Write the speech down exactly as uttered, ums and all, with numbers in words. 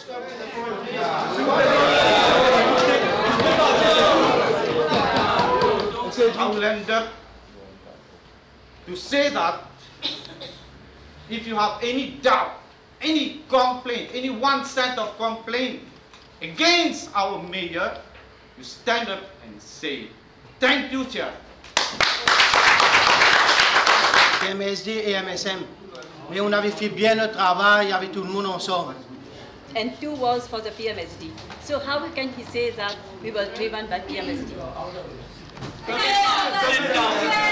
Outlander to say that if you have any doubt, any complaint, any one cent of complaint against our mayor, you stand up and say, thank you, Chair. M S D et M S M. Mais on avait fait bien notre travail avec tout le monde ensemble. And two was for the P M S D. So how can he say that we were driven by P M S D? Thank you.